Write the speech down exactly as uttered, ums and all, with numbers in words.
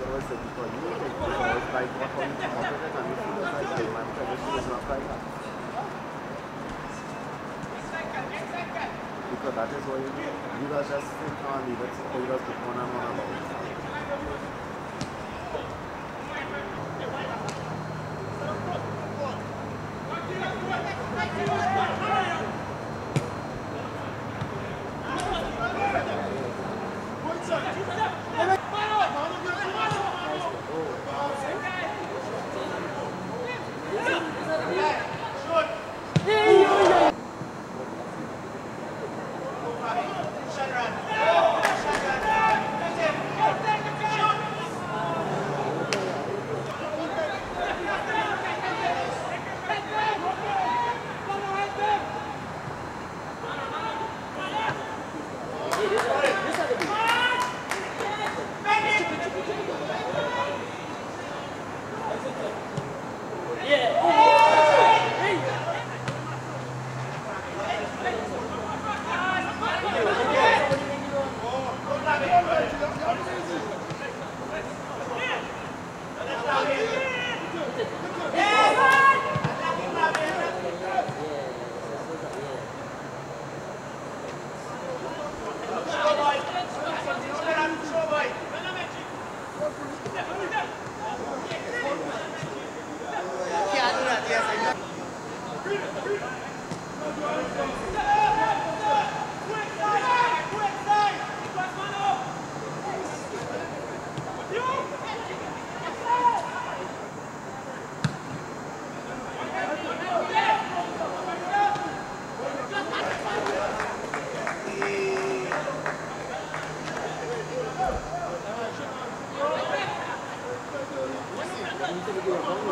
always said before, you need to always like what how you come up with it and you feel it's like that, man, because everything is not like that. Because that is what you do. You guys just sit and leave it, so you guys put one and one about it. Thank you.